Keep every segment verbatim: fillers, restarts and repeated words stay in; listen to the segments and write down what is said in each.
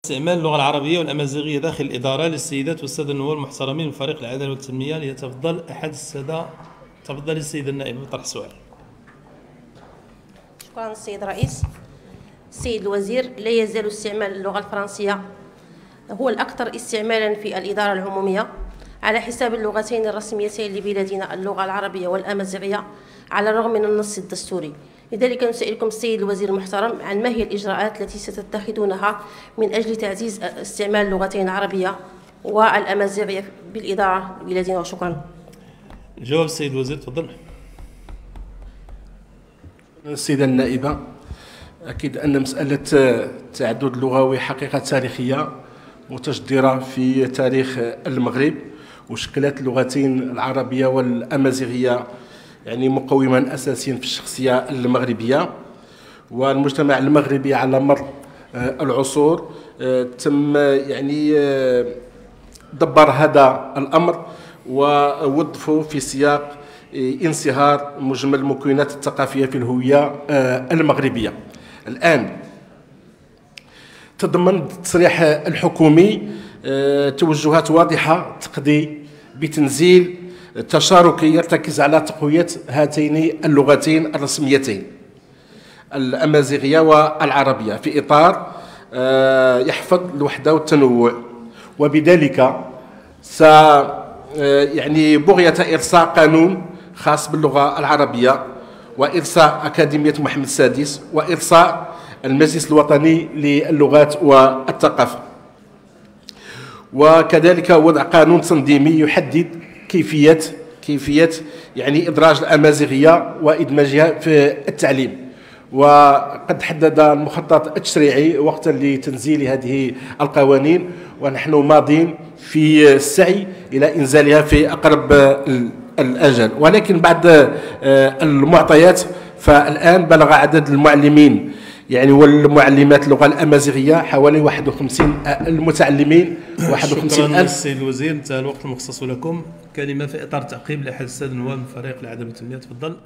استعمال اللغة العربية والأمازيغية داخل الإدارة للسيدات والسادة النواب المحترمين من فريق العدالة والتنمية. ليتفضل أحد السادة. تفضل السيدة النائبة بطرح السؤال. شكرا السيد الرئيس. السيد الوزير، لا يزال استعمال اللغة الفرنسية هو الأكثر استعمالا في الإدارة العمومية على حساب اللغتين الرسميتين لبلادنا اللغة العربية والأمازيغية على الرغم من النص الدستوري. لذلك نسألكم السيد الوزير المحترم عن ما هي الإجراءات التي ستتخذونها من أجل تعزيز استعمال اللغتين العربية والأمازيغية بالإدارة بلادنا، وشكرا. جواب السيد الوزير، تفضل. السيدة النائبة، أكيد أن مسألة التعدد اللغوي حقيقة تاريخية متجدرة في تاريخ المغرب، وشكلت اللغتين العربية والأمازيغية يعني مقوما أساسيا في الشخصية المغربية. والمجتمع المغربي على مر العصور تم يعني دبر هذا الأمر ووظفه في سياق انصهار مجمل المكونات الثقافية في الهوية المغربية. الآن تضمن التصريح الحكومي توجهات واضحة تقضي بتنزيل تشاركي يرتكز على تقوية هاتين اللغتين الرسميتين الأمازيغية والعربية في إطار يحفظ الوحدة والتنوع، وبذلك س يعني بغية إرساء قانون خاص باللغة العربية، وإرساء أكاديمية محمد السادس، وإرساء المجلس الوطني للغات والثقافة، وكذلك وضع قانون تنظيمي يحدد كيفية كيفية يعني إدراج الأمازيغية وإدماجها في التعليم. وقد حدد المخطط التشريعي وقتا لتنزيل هذه القوانين، ونحن ماضين في السعي إلى إنزالها في أقرب الأجل. ولكن بعد المعطيات، فالآن بلغ عدد المعلمين يعني والمعلمات اللغة الأمازيغية حوالي واحد وخمسين المتعلمين. واحد وخمسين شكرا السيد الوزير، انتهى الوقت المخصص لكم. كلمة في إطار تعقيب لأحد السادة النواب من فريق العدالة والتنمية، تفضل.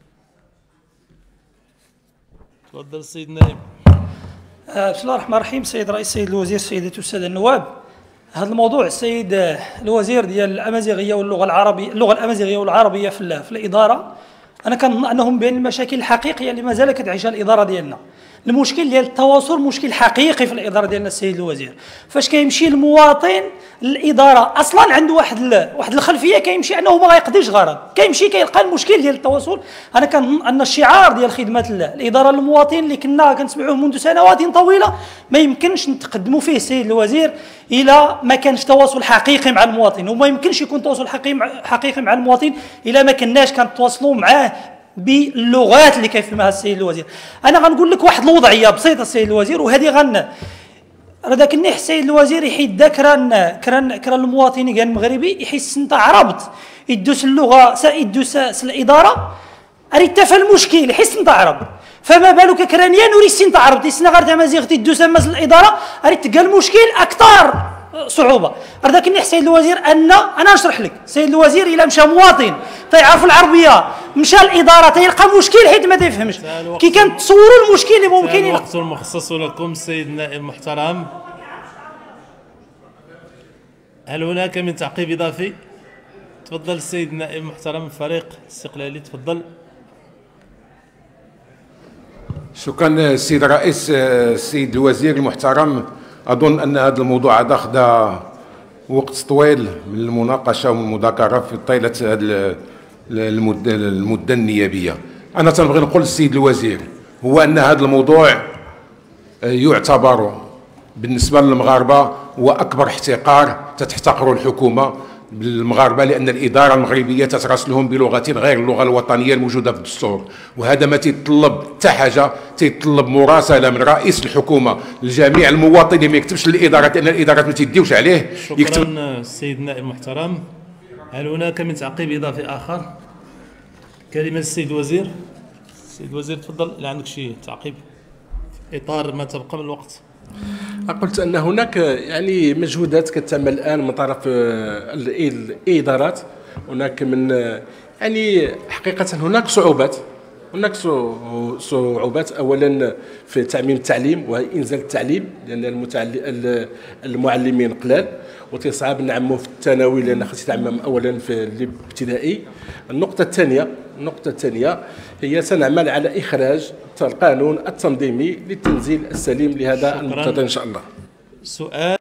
تفضل السيد النائب. بسم الله الرحمن الرحيم. سيد الرئيس، سيد الوزير، سيدات والسادة النواب، هذا الموضوع السيد الوزير ديال الأمازيغية واللغة العربية اللغة الأمازيغية والعربية في, في الإدارة، أنا كنظن أنهم بين المشاكل الحقيقية اللي مازال كتعيشها الإدارة ديالنا. المشكل ديال التواصل مشكل حقيقي في الاداره ديالنا السيد الوزير. فاش كيمشي المواطن للاداره اصلا عنده واحد واحد الخلفيه، كيمشي انه ما غيقضيش غرض، كيمشي كيلقى المشكل ديال التواصل. انا كنظن ان الشعار ديال خدمه الاداره للمواطن اللي كنا كنسمعوه منذ سنوات طويله ما يمكنش نتقدموا فيه السيد الوزير الى ما كانش تواصل حقيقي مع المواطن، وما يمكنش يكون تواصل حقيقي مع المواطن الى ما كناش كنتواصلوا معاه باللغات اللي كيفهمها السيد الوزير. انا غنقول لك واحد الوضعيه بسيطه السيد الوزير، وهذه غن هذاك النح السيد الوزير يحيد كران كران كران المواطن كان المغربي يحس انت عربت يدوس اللغه يدوس الاداره اريد تفهم المشكل يحس انت عرب، فما بالك كرانيا وريس انت عربت يسنا غير تمازيغ تدوس مز الاداره اريد تلقى المشكل اكثر صعوبه. هذاك النح السيد الوزير ان انا نشرح لك السيد الوزير الا مشى مواطن تيعرف العربيه مشى الاداره تيلقى مشكل حيت ما تيفهمش كي كنتصوروا المشكل اللي ممكن. الوقت المخصص لكم السيد النائب المحترم. هل هناك من تعقيب اضافي؟ تفضل السيد النائب المحترم من فريق الاستقلالي، تفضل. شكرا السيد الرئيس. السيد الوزير المحترم، اظن ان هذا الموضوع هذا اخذ وقت طويل من المناقشه والمذاكره في طيله هذه المده المده النيابيه. انا تنبغي نقول للسيد الوزير هو ان هذا الموضوع يعتبر بالنسبه للمغاربه هو اكبر احتقار تتحتقره الحكومه بالمغاربه، لان الاداره المغربيه تتراسلهم بلغه غير اللغه الوطنيه الموجوده في الدستور، وهذا ما تيطلب حتى حاجه، تيطلب مراسله من رئيس الحكومه لجميع المواطنين ما يكتبش للادارات لان الادارات ما تيديوش عليه. شكرا السيد النائب المحترم. هل هناك من تعقيب اضافي اخر؟ كلمه السيد الوزير. السيد الوزير تفضل، اذا عندك شي تعقيب في اطار ما تبقى من الوقت. قلت ان هناك يعني مجهودات كتعمل الان من طرف الادارات، هناك من يعني حقيقه هناك صعوبات هناك صعو- صعوبات اولا في تعميم التعليم وانزال التعليم، لان المتعل- المعلمين قلال وتصعب نعموا في الثانوي لان خاص يتعمم اولا في الابتدائي. النقطه الثانيه النقطه الثانيه هي سنعمل على اخراج القانون التنظيمي للتنزيل السليم لهذا المقتضى ان شاء الله. سؤال